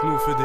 ist nur für dich.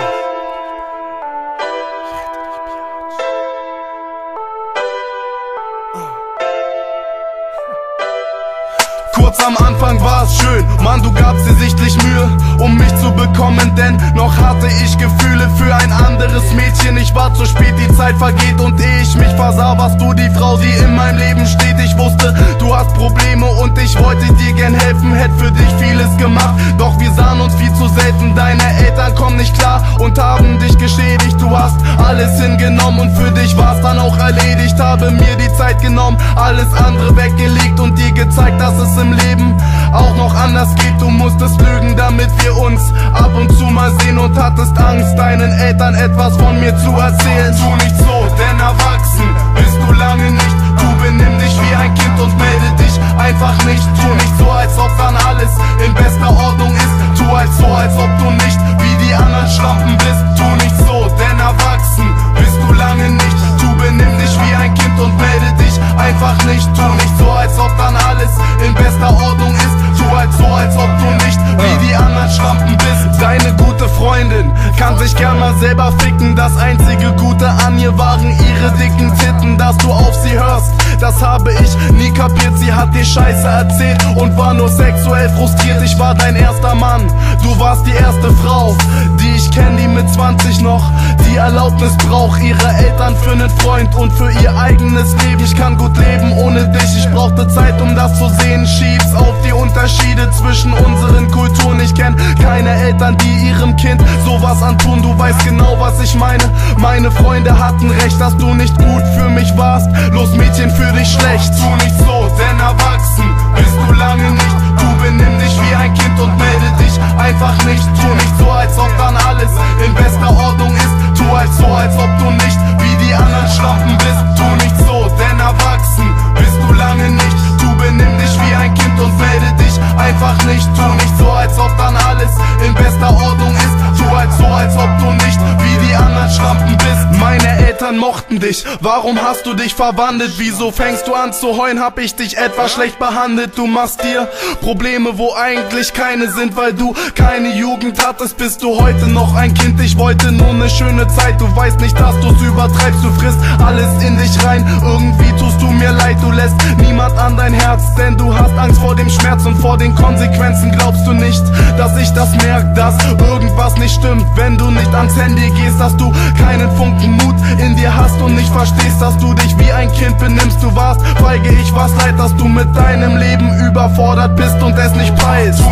Kurz am Anfang war es schön, Mann, du gabst dir sichtlich Mühe, um mich zu bekommen, denn noch hatte ich Gefühle für ein anderes Mädchen. Ich war zu spät, die Zeit vergeht und ehe ich mich versah, warst du die Frau, die in meinem Leben steht. Ich wusste, du hast Probleme und ich wollte dir gern helfen, hätte für dich vieles gemacht, doch wir sahen uns viel zu selten. Deine Eltern kommen nicht klar und haben dich geschädigt. Du hast alles hingenommen und für dich war's dann auch erledigt. Habe mir die Zeit genommen, alles andere weggelegt und dir gezeigt, dass es im Leben auch noch anders geht. Du musstest lügen, damit wir uns ab und zu mal sehen und hattest Angst, deinen Eltern etwas von mir zu erzählen. Tu nicht so, denn erwachsen bist du lange nicht. Du benimm dich wie ein Kind und melde dich einfach nicht. Tu nicht so, als ob dann alles in bester Ordnung ist. Tu halt so, als ob du nicht wie die anderen Schlampen bist. Tu nicht so, denn erwachsen bist du lange nicht. Du benimm dich wie ein Kind und melde dich einfach nicht. Tu nicht so, als ob dann alles in bester Ordnung ist. Tu halt so, als ob du nicht wie die anderen Schlampen bist. Deine gute Freundin kann sich gern mal selber ficken. Das einzige Gute an ihr waren ihre dicken Titten. Dass du auf sie hörst, das habe ich nie kapiert. Sie hat dir Scheiße erzählt und war nur sexuell frustriert. Ich war dein erster Mann, du warst die erste Frau, die ich kenn, die mit 20 noch die Erlaubnis braucht, ihre Eltern für nen Freund und für ihr eigenes Leben. Ich kann gut leben ohne dich, ich brauchte Zeit, um das zu sehen. Schieb's auf die Unterschiede zwischen unseren Kulturen. Ich kenn keine Eltern, die ihrem Kind sowas antun. Du weißt genau, was ich meine. Meine Freunde hatten recht, dass du nicht gut für mich warst. Los Mädchen, für dich schlecht. Tu nicht so, denn erwachsen bist du lange nicht. Du benimm dich wie ein Kind und melde dich einfach nicht. Tu nicht so, als ob dann alles in bester Ordnung ist. Tu halt so, als ob du nicht wie die anderen Schlampen bist. Tu nicht so, denn erwachsen bist du lange nicht. Du benimm dich wie ein Kind und melde dich einfach nicht. Tu nicht so, als ob dann alles in bester Ordnung ist. Tu halt so, als ob du nicht wie die anderen Schlampen bist. Meine Eltern mochten dich, warum hast du dich verwandelt? Wieso fängst du an zu heulen, hab ich dich etwas schlecht behandelt? Du machst dir Probleme, wo eigentlich keine sind, weil du keine Jugend hattest, bist du heute noch ein Kind. Ich wollte nur ne schöne Zeit, du weißt nicht, dass du's übertreibst. Du frisst alles in dich rein, irgendwie tust du mir leid. Du lässt niemand an dein Herz, denn du hast Angst vor dem Schmerz und vor den Konsequenzen. Glaubst du nicht, dass ich das merk, dass irgendwas nicht stimmt, wenn du nicht ans Handy gehst, dass du keinen Funken Mut in dir hast und nicht verstehst, dass du dich wie ein Kind benimmst. Du warst feige, ich war's leid, dass du mit deinem Leben überfordert bist und es nicht preist.